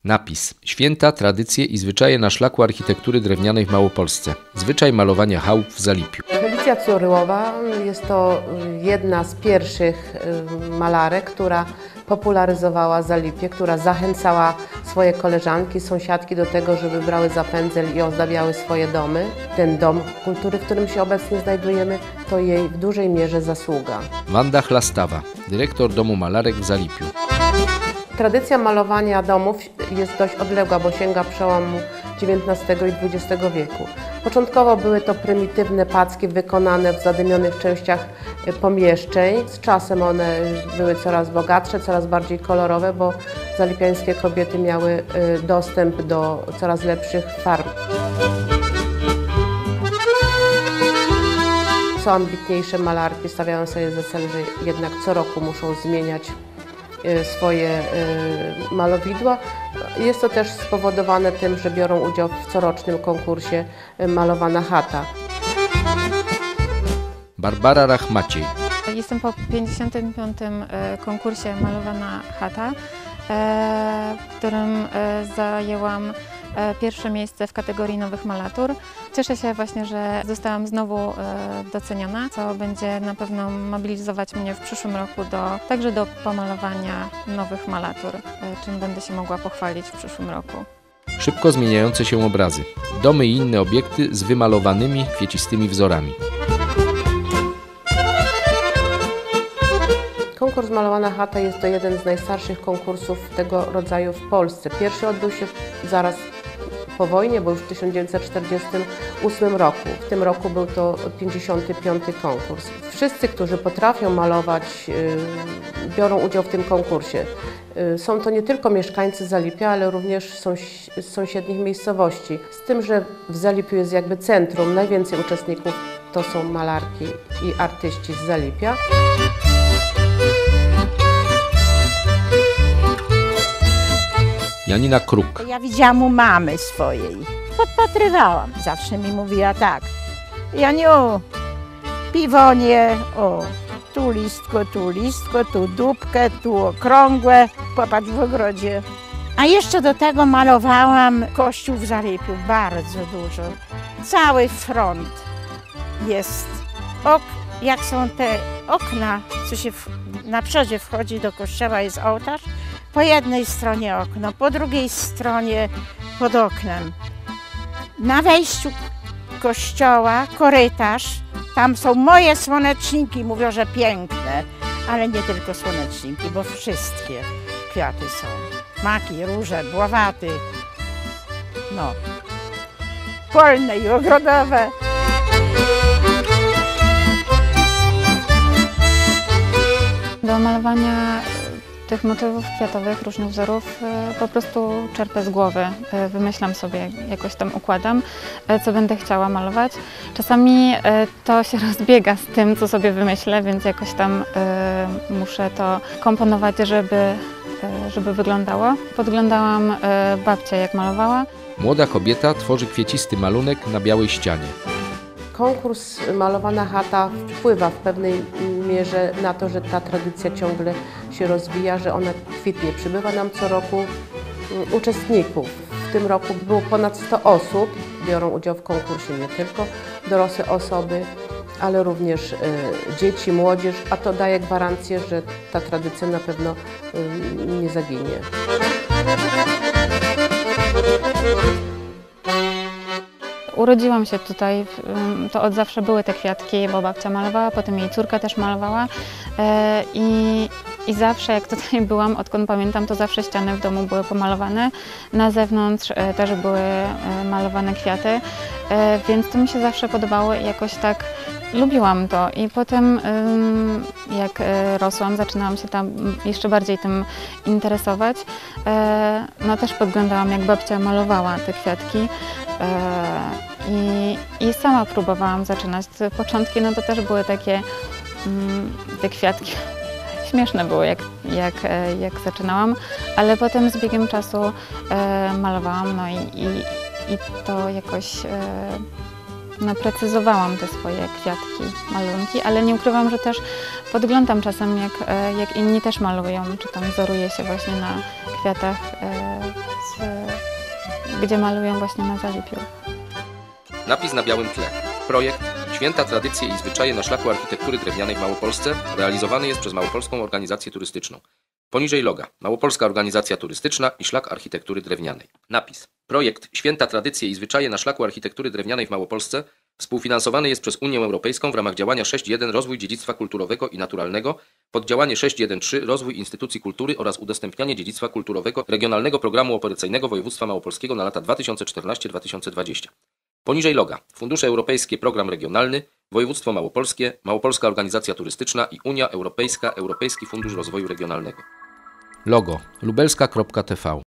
Napis: Święta, tradycje i zwyczaje na szlaku architektury drewnianej w Małopolsce. Zwyczaj malowania chałup w Zalipiu. Felicja Curyłowa jest to jedna z pierwszych malarek, która popularyzowała Zalipie, która zachęcała swoje koleżanki, sąsiadki do tego, żeby brały za pędzel i ozdabiały swoje domy. Ten dom kultury, w którym się obecnie znajdujemy, to jej w dużej mierze zasługa. Wanda Chlastawa, dyrektor Domu Malarek w Zalipiu. Tradycja malowania domów jest dość odległa, bo sięga przełomu XIX i XX wieku. Początkowo były to prymitywne packi wykonane w zadymionych częściach pomieszczeń. Z czasem one były coraz bogatsze, coraz bardziej kolorowe, bo zalipiańskie kobiety miały dostęp do coraz lepszych farb. Co ambitniejsze malarki stawiają sobie za cel, że jednak co roku muszą zmieniać swoje malowidła. Jest to też spowodowane tym, że biorą udział w corocznym konkursie Malowana chata. Barbara Rachmaciej. Jestem po 55. konkursie Malowana chata, w którym zajęłam pierwsze miejsce w kategorii nowych malatur. Cieszę się właśnie, że zostałam znowu doceniona, co będzie na pewno mobilizować mnie w przyszłym roku także do pomalowania nowych malatur, czym będę się mogła pochwalić w przyszłym roku. Szybko zmieniające się obrazy. Domy i inne obiekty z wymalowanymi, kwiecistymi wzorami. Konkurs Malowana chata jest to jeden z najstarszych konkursów tego rodzaju w Polsce. Pierwszy odbył się zaraz po wojnie, bo już w 1948 roku. W tym roku był to 55. konkurs. Wszyscy, którzy potrafią malować, biorą udział w tym konkursie. Są to nie tylko mieszkańcy Zalipia, ale również z sąsiednich miejscowości. Z tym, że w Zalipiu jest jakby centrum, najwięcej uczestników to są malarki i artyści z Zalipia. Janina Kruk. Ja widziałam u mamy swojej, podpatrywałam, zawsze mi mówiła tak: Janiu, piwonie, o, tu listko, tu dupkę, tu okrągłe, popatrz w ogrodzie. A jeszcze do tego malowałam kościół w Zalipiu, bardzo dużo. Cały front jest, jak są te okna, co się na przodzie wchodzi do kościoła, jest ołtarz. Po jednej stronie okno, po drugiej stronie pod oknem. Na wejściu kościoła korytarz, tam są moje słoneczniki, mówią, że piękne, ale nie tylko słoneczniki, bo wszystkie kwiaty są. Maki, róże, bławaty, no, polne i ogrodowe. Do malowania tych motywów kwiatowych, różnych wzorów po prostu czerpię z głowy, wymyślam sobie, jakoś tam układam, co będę chciała malować. Czasami to się rozbiega z tym, co sobie wymyślę, więc jakoś tam muszę to komponować, żeby wyglądało. Podglądałam babcię, jak malowała. Młoda kobieta tworzy kwiecisty malunek na białej ścianie. Konkurs Malowana chata wpływa w pewnej mierze na to, że ta tradycja ciągle się rozwija, że ona kwitnie. Przybywa nam co roku uczestników. W tym roku było ponad 100 osób, biorą udział w konkursie nie tylko dorosłe osoby, ale również dzieci, młodzież, a to daje gwarancję, że ta tradycja na pewno nie zaginie. Urodziłam się tutaj, to od zawsze były te kwiatki, bo babcia malowała, potem jej córka też malowała i zawsze jak tutaj byłam, odkąd pamiętam, to zawsze ściany w domu były pomalowane. Na zewnątrz też były malowane kwiaty, więc to mi się zawsze podobało i jakoś tak lubiłam to. I potem jak rosłam, zaczynałam się tam jeszcze bardziej tym interesować. No też podglądałam, jak babcia malowała te kwiatki. I sama próbowałam zaczynać. Te początki no to też były takie, te kwiatki śmieszne były, jak zaczynałam, ale potem z biegiem czasu malowałam, no i to jakoś no, precyzowałam te swoje kwiatki, malunki, ale nie ukrywam, że też podglądam czasem, jak inni też malują, czy tam wzoruję się właśnie na kwiatach gdzie malują właśnie na Zalipiu. Napis na białym tle. Projekt Święta tradycje i zwyczaje na szlaku architektury drewnianej w Małopolsce realizowany jest przez Małopolską Organizację Turystyczną. Poniżej loga Małopolska Organizacja Turystyczna i Szlak Architektury Drewnianej. Napis. Projekt Święta tradycje i zwyczaje na szlaku architektury drewnianej w Małopolsce współfinansowany jest przez Unię Europejską w ramach działania 6.1 Rozwój dziedzictwa kulturowego i naturalnego, poddziałanie 6.1.3 Rozwój instytucji kultury oraz udostępnianie dziedzictwa kulturowego Regionalnego Programu Operacyjnego Województwa Małopolskiego na lata 2014-2020. Poniżej loga Fundusze Europejskie Program Regionalny, Województwo Małopolskie, Małopolska Organizacja Turystyczna i Unia Europejska Europejski Fundusz Rozwoju Regionalnego. Logo lubelska.tv